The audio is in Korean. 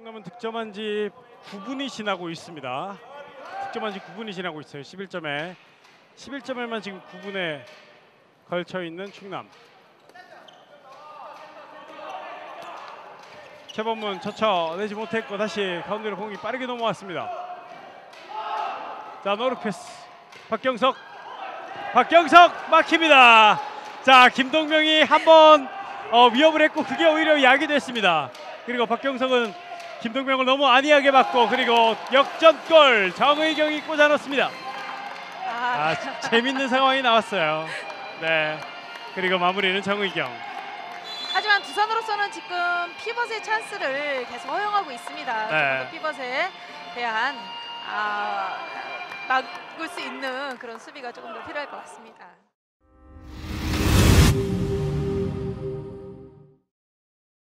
충남은 득점한 지 9분이 지나고 있습니다. 득점한 지 9분이 지나고 있어요. 11점에만 지금 9분에 걸쳐 있는 충남. 최범문 쳐내지 못했고 다시 가운데로 공이 빠르게 넘어왔습니다. 자, 노루 패스. 박경석 막힙니다. 자, 김동명이 한번 위협을 했고 그게 오히려 약이 됐습니다. 그리고 박경석은 김동명을 너무 안이하게 맞고 그리고 역전골 정의경이 꽂아 넣습니다. 재밌는 상황이 나왔어요. 네. 그리고 마무리는 정의경. 하지만 두산으로서는 지금 피벗의 찬스를 계속 허용하고 있습니다. 네. 피벗에 대한 막을 수 있는 그런 수비가 조금 더 필요할 것 같습니다.